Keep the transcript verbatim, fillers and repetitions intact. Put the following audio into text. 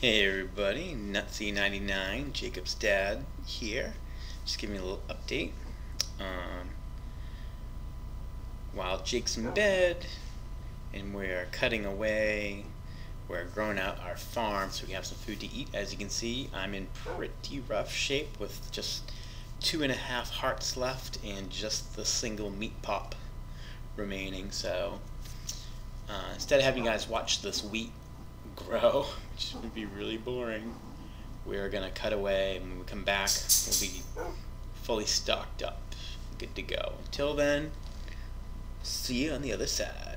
Hey everybody, nutty ninety-nine, Jacob's dad here. Just giving you a little update. Um, while Jake's in bed and we're cutting away, we're growing out our farm so we can have some food to eat. As you can see, I'm in pretty rough shape with just two and a half hearts left and just the single meat pop remaining. So uh, instead of having you guys watch this wheat grow, which would be really boring, we're gonna cut away, and when we come back we'll be fully stocked up, good to go. Until then, see you on the other side.